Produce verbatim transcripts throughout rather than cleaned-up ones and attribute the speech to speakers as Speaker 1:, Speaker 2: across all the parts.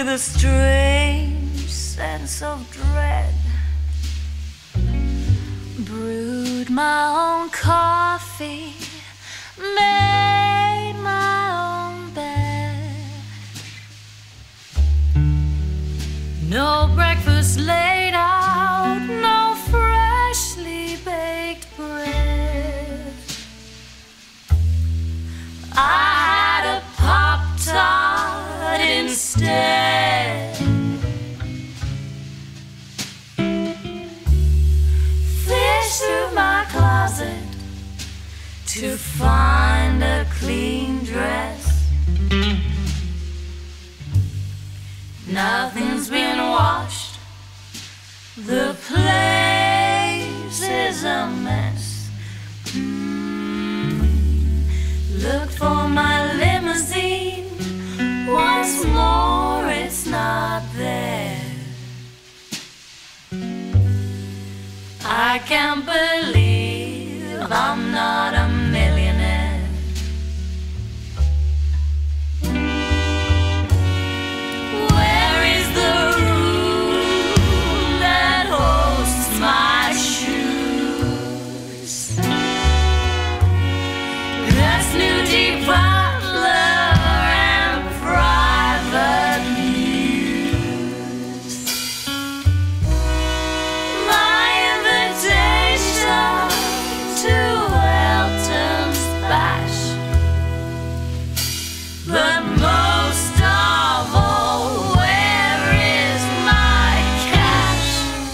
Speaker 1: with a strange sense of dread. Brewed my own coffee, made my own bed. No breakfast laid out, no freshly baked bread. I had a Pop-Tart instead. Fished through my closet to find a clean dress. Nothing's been washed, the place is a mess. mm. Looked for my limousine, once more it's not there. I can't believe I'm not a millionaire. Where is the room that hosts my shoes? The snooty butler and private news. My invitation to Elton's bash. But most of all, where is my cash?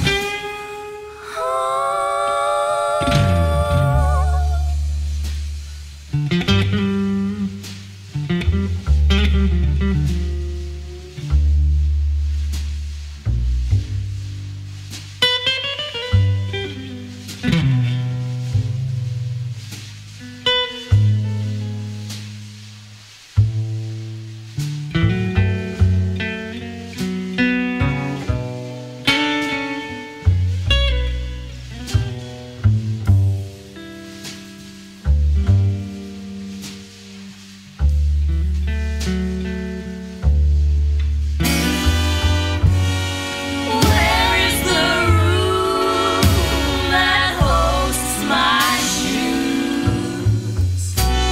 Speaker 1: Where is the room that hosts my shoes?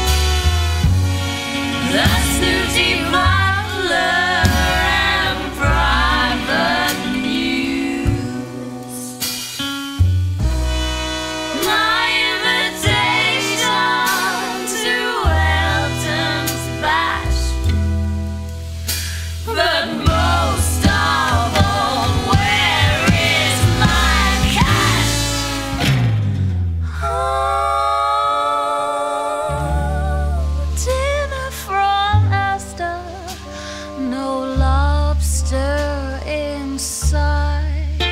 Speaker 1: The snooty butler and private news. My invitation to Elton's bash. But most of all, where is my cash? Oh, dinner from Astor, no lobster in sight.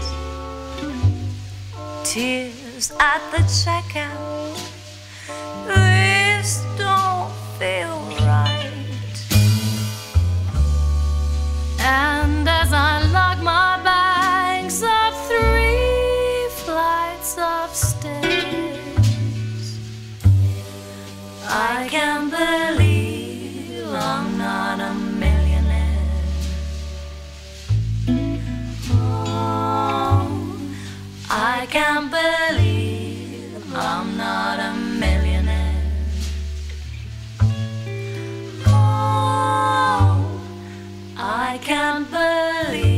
Speaker 1: Tears at the checkout, this don't feel right. And as I lug my bags up three flights of stairs, I can't believe I'm not a millionaire. Oh, I can't believe I'm not a millionaire. Oh, I can't believe